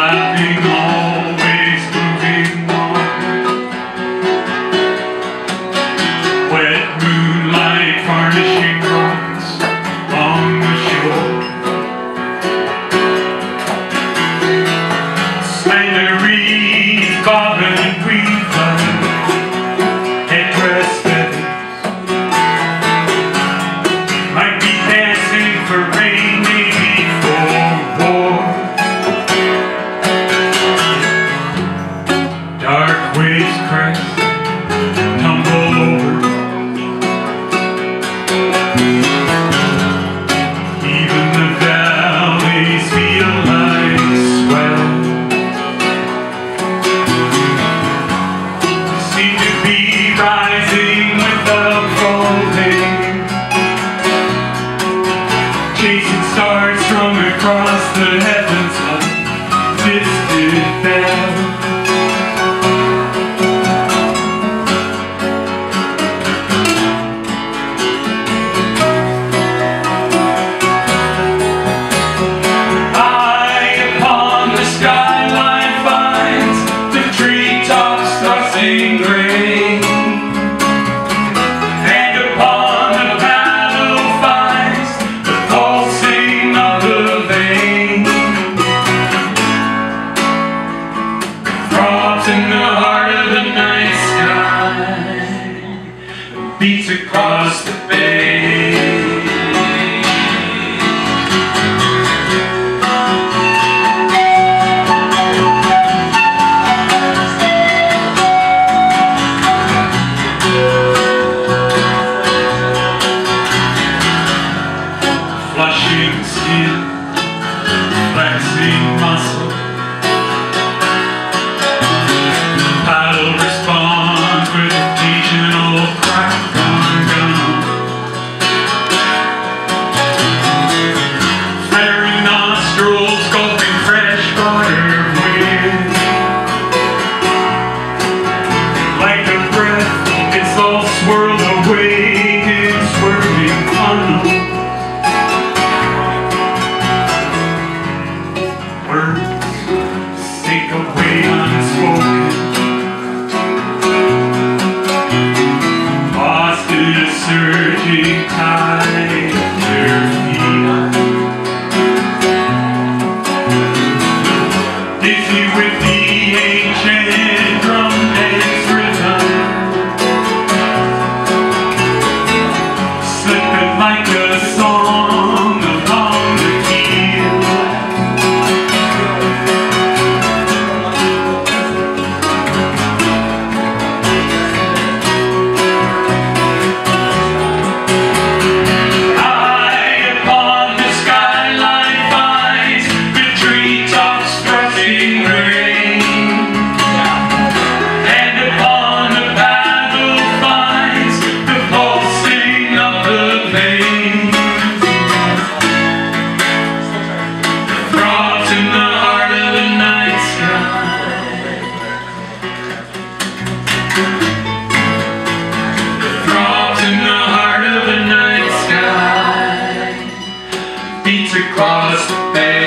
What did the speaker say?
laughing, always moving on. Wet moonlight varnishing rocks along the shore. Slender reeds, bobbing and weaving, headdress feathers might be dancing for rain, maybe for war. Dark waves crest, tumble over. Even the valleys feel like swell. Seem to be rising without falling. Chasing stars strung across the heavens like distant bells. High upon the skyline finds the treetops tossing grain, and upon the paddle finds the pulsing of the vein. Throbs in the heart of the night sky, beats across the bay. Flushing skin, flexing muscle, paddle responds with occasional crack on gun. Flaring nostrils, gulping fresh water wind. Like a breath, it's all swirled away in swirling funnel. Words sink away unspoken, lost in a surging tide of their feet. Dizzy with the ancient drum dance rhythm, slipping like a song along the keel. High upon the skyline finds the treetops thrusting rain, and upon the paddle finds the pulsing of the vein. Throbs in the heart of the night sky, throbs in the heart of the night sky, beats across the bay.